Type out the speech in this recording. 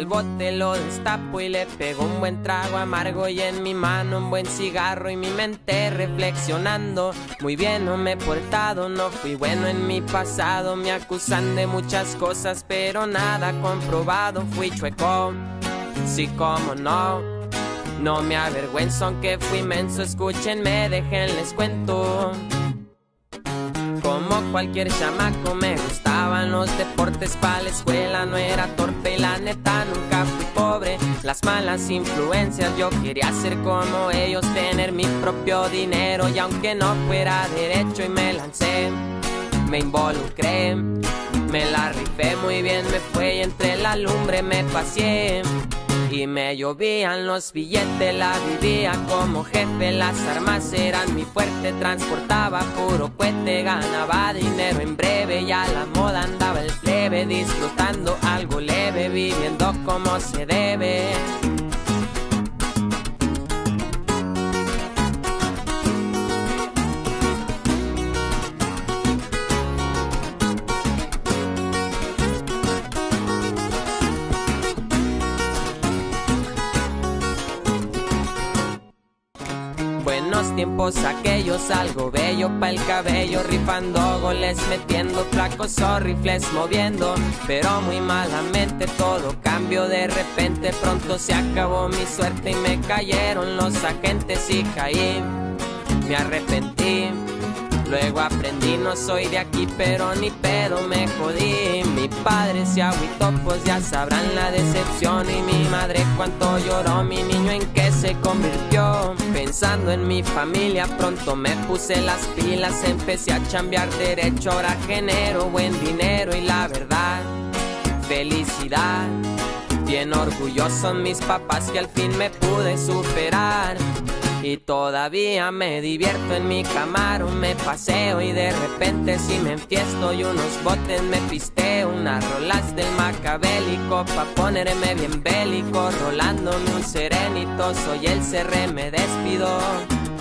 el bote, lo destapo y le pego un buen trago amargo. Y en mi mano un buen cigarro y mi mente reflexionando. Muy bien no me he portado, no fui bueno en mi pasado. Me acusan de muchas cosas pero nada comprobado. Fui chueco, sí como no, no me avergüenzo aunque fui menso. Escúchenme, déjenles cuento. Como cualquier chamaco me gustaban los deportes, pa' la escuela no era torpe y la neta nunca fui pobre. Las malas influencias, yo quería ser como ellos, tener mi propio dinero. Y aunque no fuera derecho y me lancé, me involucré, me la rifé muy bien, me fue y entre la lumbre me paseé. Y me llovían los billetes, la vivía como jefe. Las armas eran mi fuerte, transportaba puro cohete. Ganaba dinero en breve y a la moda andaba el plebe. Disfrutando algo leve, viviendo como se debe. Buenos tiempos aquellos, algo bello pa' el cabello. Rifando goles, metiendo flacos o rifles moviendo. Pero muy malamente todo cambió de repente. Pronto se acabó mi suerte y me cayeron los agentes y caí. Me arrepentí, luego aprendí, no soy de aquí pero ni pedo me jodí. Mi padre se agüitó, pues ya sabrán la decepción. Y mi madre cuánto lloró, mi niño en qué se convirtió. Pensando en mi familia pronto me puse las pilas. Empecé a chambear derecho, ahora genero buen dinero. Y la verdad, felicidad, bien orgullosos mis papás que al fin me pude superar. Y todavía me divierto en mi Camaro, me paseo y de repente si me enfiesto y unos botes me pisteo. Unas rolas del macabélico pa' ponerme bien bélico, rolándome un serenito, soy el CR, me despido.